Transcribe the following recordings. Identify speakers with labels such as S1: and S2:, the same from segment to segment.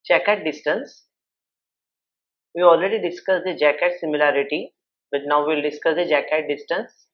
S1: Jacquard distance. We already discussed the Jacquard similarity, but now we'll discuss the Jacquard distance.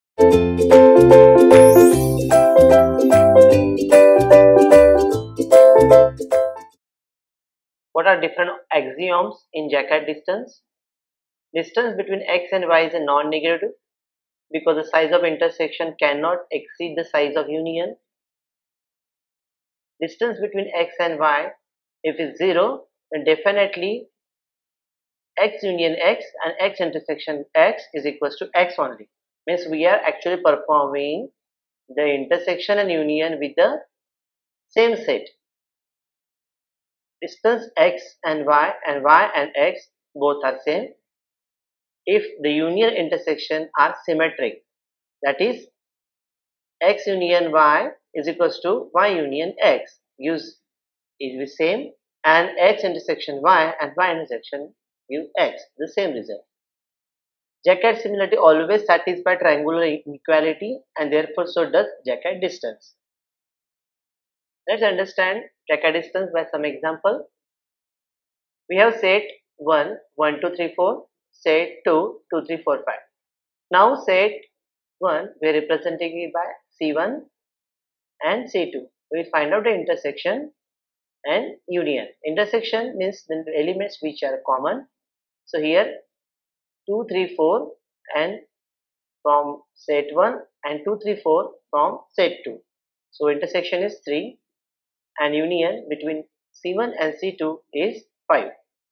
S1: What are different axioms in Jacquard distance? Distance between x and y is a non-negative because the size of intersection cannot exceed the size of union. Distance between x and y, if it's 0, then definitely x union x and x intersection x is equals to x only. Means we are actually performing the intersection and union with the same set. Distance x and y and x both are same if the union intersection are symmetric. That is, x union y is equals to y union x gives is the same, and x intersection y and y intersection give x the same result. Jacquard similarity always satisfies triangular inequality, and therefore so does Jacquard distance. Let's understand Jacquard distance by some example. We have set 1, 1, 2, 3, 4, set 2, 2, 3, 4, 5. Now set 1 we are representing it by C1 and C2. We will find out the intersection and union. Intersection means the elements which are common. So here 2, 3, 4 and from set 1 and 2, 3, 4 from set 2. So intersection is 3 and union between C1 and C2 is 5.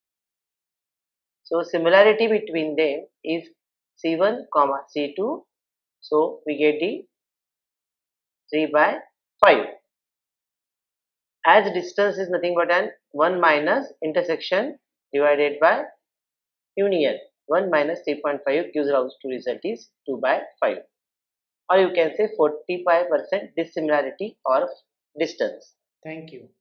S1: So similarity between them is C1 comma C2. So we get the 3 by 5. As distance is nothing but an 1 minus intersection divided by union. 1 minus 3.5 gives us to result is 2 by 5. Or you can say 45% dissimilarity of distance.
S2: Thank you.